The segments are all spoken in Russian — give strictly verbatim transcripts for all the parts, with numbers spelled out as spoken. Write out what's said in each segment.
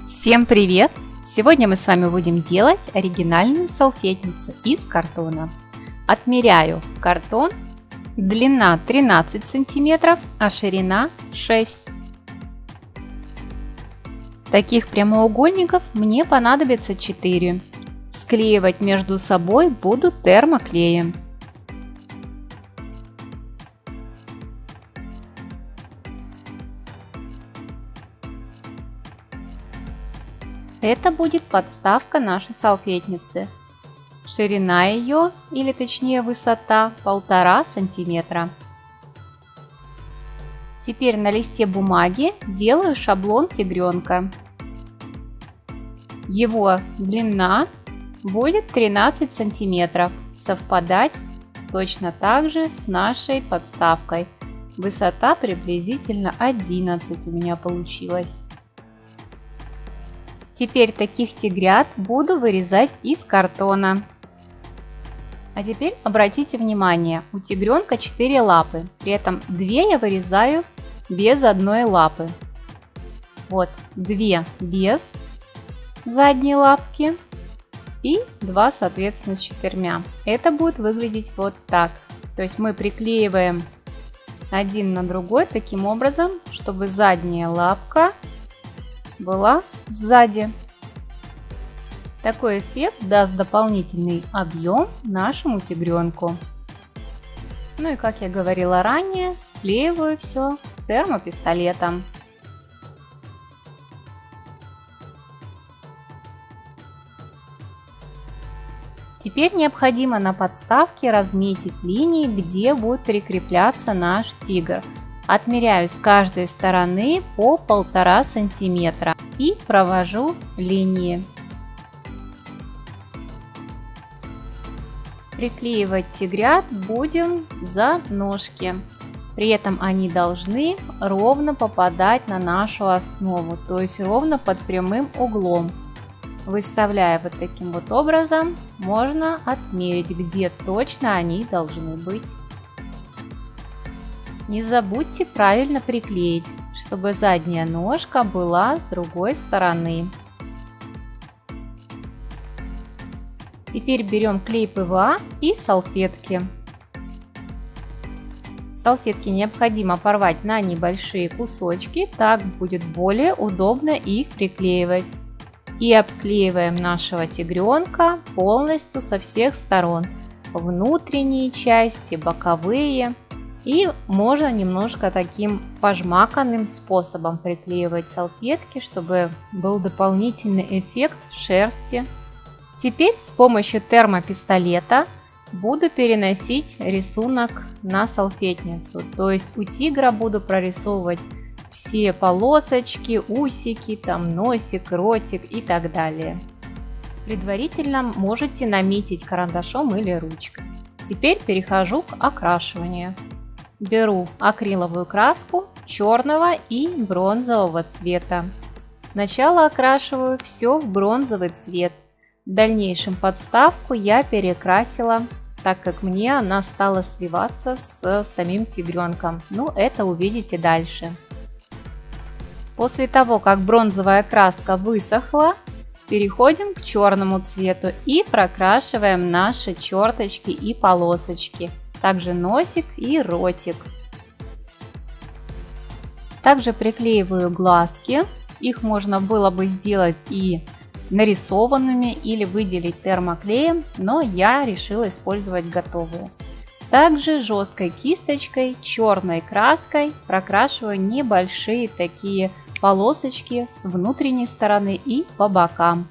Всем привет! Сегодня мы с вами будем делать оригинальную салфетницу из картона. Отмеряю картон. Длина тринадцать сантиметров, а ширина шесть. Таких прямоугольников мне понадобится четыре. Склеивать между собой буду термоклеем. Это будет подставка нашей салфетницы. Ширина ее, или точнее высота, полтора сантиметра. Теперь на листе бумаги делаю шаблон тигренка. Его длина будет тринадцать сантиметров, совпадать точно так же с нашей подставкой. Высота приблизительно одиннадцать у меня получилось. Теперь таких тигрят буду вырезать из картона. А теперь обратите внимание, у тигренка четыре лапы, при этом две я вырезаю без одной лапы. Вот две без задней лапки и два, соответственно, с четырьмя. Это будет выглядеть вот так. То есть мы приклеиваем один на другой таким образом, чтобы задняя лапка была сзади. Такой эффект даст дополнительный объем нашему тигренку. Ну и как я говорила ранее, склеиваю все термопистолетом. Теперь необходимо на подставке разметить линии, где будет прикрепляться наш тигр. Отмеряю с каждой стороны по полтора сантиметра и провожу линии. Приклеивать тигрят будем за ножки. При этом они должны ровно попадать на нашу основу, то есть ровно под прямым углом. Выставляя вот таким вот образом, можно отмерить, где точно они должны быть. Не забудьте правильно приклеить, чтобы задняя ножка была с другой стороны. Теперь берем клей пэ вэ а и салфетки. Салфетки необходимо порвать на небольшие кусочки, так будет более удобно их приклеивать. И обклеиваем нашего тигренка полностью со всех сторон. Внутренние части, боковые. И можно немножко таким пожмаканным способом приклеивать салфетки, чтобы был дополнительный эффект шерсти. Теперь с помощью термопистолета буду переносить рисунок на салфетницу. То есть у тигра буду прорисовывать все полосочки, усики, там носик, ротик и так далее. Предварительно можете наметить карандашом или ручкой. Теперь перехожу к окрашиванию. Беру акриловую краску черного и бронзового цвета. Сначала окрашиваю все в бронзовый цвет. В дальнейшем подставку я перекрасила, так как мне она стала сливаться с самим тигренком. Ну, это увидите дальше. После того, как бронзовая краска высохла, переходим к черному цвету и прокрашиваем наши черточки и полосочки. Также носик и ротик. Также приклеиваю глазки. Их можно было бы сделать и нарисованными, или выделить термоклеем, но я решила использовать готовые. Также жесткой кисточкой, черной краской прокрашиваю небольшие такие полосочки с внутренней стороны и по бокам.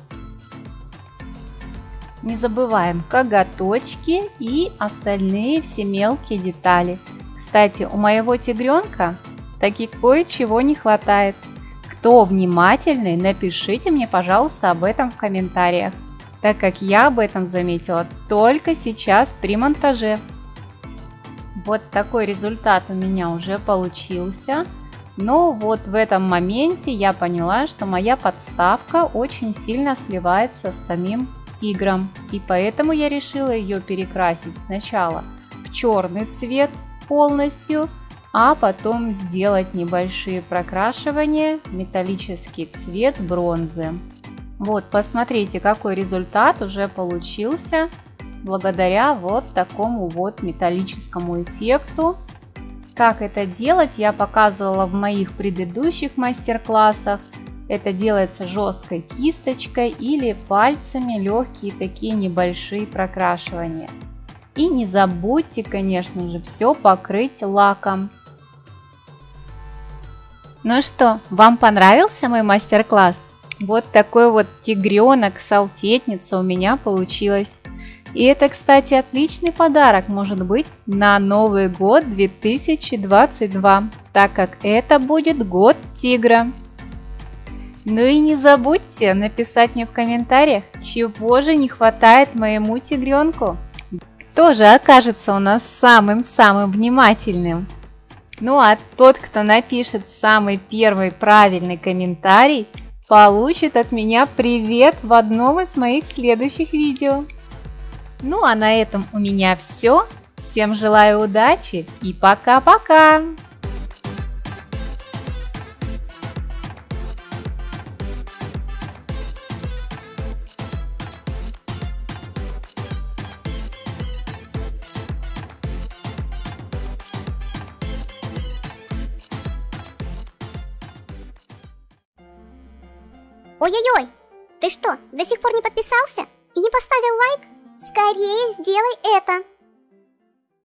Не забываем коготочки и остальные все мелкие детали. Кстати, у моего тигренка таки кое-чего не хватает. Кто внимательный, напишите мне, пожалуйста, об этом в комментариях, так как я об этом заметила только сейчас при монтаже. Вот такой результат у меня уже получился. Но вот в этом моменте я поняла, что моя подставка очень сильно сливается с самим тигром, и поэтому я решила ее перекрасить сначала в черный цвет полностью, а потом сделать небольшие прокрашивания, металлический цвет бронзы. Вот, посмотрите, какой результат уже получился благодаря вот такому вот металлическому эффекту. Как это делать, я показывала в моих предыдущих мастер-классах. Это делается жесткой кисточкой или пальцами, легкие такие небольшие прокрашивания. И не забудьте, конечно же, все покрыть лаком. Ну что, вам понравился мой мастер-класс? Вот такой вот тигренок-салфетница у меня получилась. И это, кстати, отличный подарок может быть на Новый год две тысячи двадцать два, так как это будет год тигра. Ну и не забудьте написать мне в комментариях, чего же не хватает моему тигренку. Кто же окажется у нас самым-самым внимательным? Ну а тот, кто напишет самый первый правильный комментарий, получит от меня привет в одном из моих следующих видео. Ну а на этом у меня все. Всем желаю удачи и пока-пока! Ой-ой-ой, ты что, до сих пор не подписался и не поставил лайк? Скорее сделай это!